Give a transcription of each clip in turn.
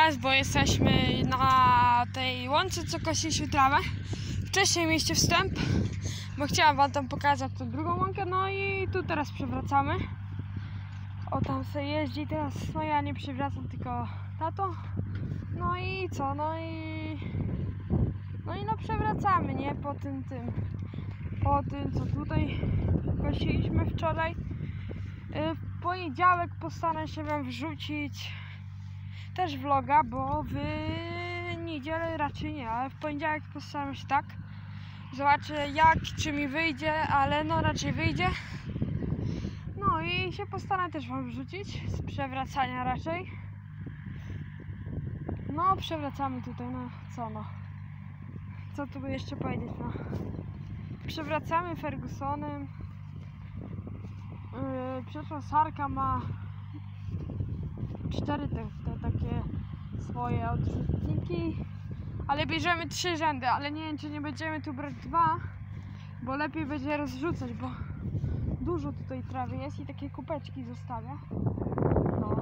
teraz, bo jesteśmy na tej łące, co kosiliśmy trawę. Wcześniej mieliście wstęp, bo chciałam wam tam pokazać tą drugą łąkę, no i tu teraz przewracamy. O, tam sobie jeździ teraz, no ja nie przewracam, tylko tato. No i co, no i przewracamy, nie, po tym, co tutaj kosiliśmy wczoraj. W poniedziałek postaram się wam wrzucić też vloga, bo w niedzielę raczej nie, ale w poniedziałek postaram się tak. Zobaczę jak, czy mi wyjdzie, ale no raczej wyjdzie. No i się postaram też wam wrzucić z przewracania raczej. No przewracamy tutaj, no co no. Co tu by jeszcze powiedzieć, no. Przewracamy Fergusonem. Przetrząsarka ma 4 te takie swoje odrzutniki, ale bierzemy 3 rzędy, ale nie wiem, czy nie będziemy tu brać 2, bo lepiej będzie rozrzucać, bo dużo tutaj trawy jest i takie kupeczki zostawia. No.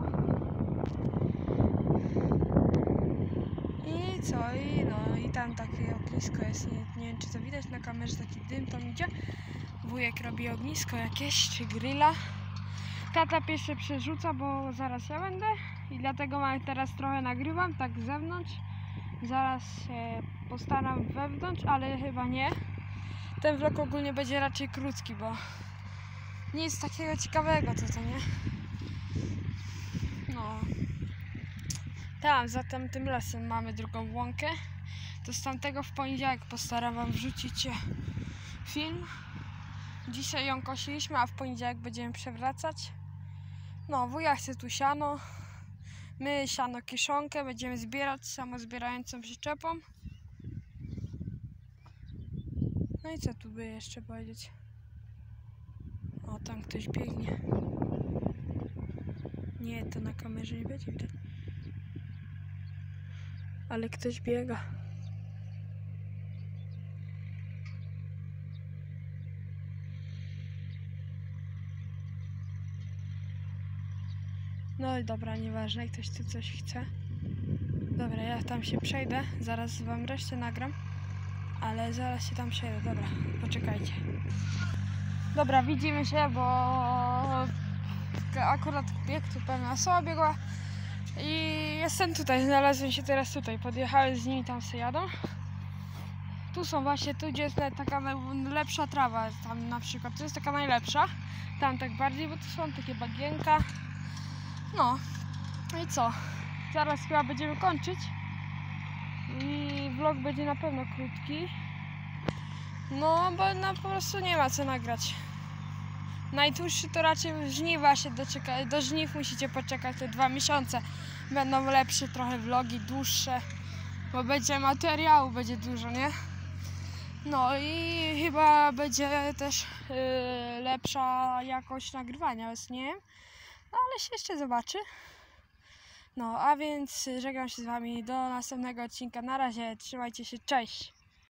I co? I tam takie ognisko jest, nie wiem, czy to widać na kamerze, taki dym tam idzie. Wujek robi ognisko jakieś, czy grilla. Tata pierwszy przerzuca, bo zaraz ja będę i dlatego teraz trochę nagrywam, tak z zewnątrz. Zaraz się postaram wewnątrz, ale chyba nie. Ten vlog ogólnie będzie raczej krótki, bo nic takiego ciekawego to nie. No. Tam, za tym lasem mamy drugą łąkę. To z tamtego w poniedziałek postaram wam wrzucić film. Dzisiaj ją kosiliśmy, a w poniedziałek będziemy przewracać. No, wuja chce tu siano. My siano kiszonkę będziemy zbierać samozbierającą przyczepą. No i co tu by jeszcze powiedzieć? O, tam ktoś biegnie. Nie, to na kamerze nie będzie widać. Ale ktoś biega. No i dobra, nieważne, ktoś tu coś chce. Dobra, ja tam się przejdę, zaraz wam resztę nagram, ale zaraz się tam przejdę, dobra, poczekajcie. Dobra, widzimy się, bo akurat bieg tu pewna osoba biegła i jestem tutaj, znalazłem się teraz tutaj, podjechałem z nimi, tam sobie jadą. Tu są właśnie, tu gdzie jest taka lepsza trawa, tam na przykład, to jest taka najlepsza, tam tak bardziej, bo tu są takie bagienka. No i co? Zaraz chyba będziemy kończyć i vlog będzie na pewno krótki. No bo no, po prostu nie ma co nagrać. Najdłuższy to raczej żniwa się doczeka. Do żniw musicie poczekać te 2 miesiące. Będą lepsze trochę vlogi, dłuższe, bo będzie materiału, będzie dużo, nie? No i chyba będzie też lepsza jakość nagrywania, więc nie wiem. No ale się jeszcze zobaczy. No a więc żegnam się z wami do następnego odcinka. Na razie, trzymajcie się, cześć!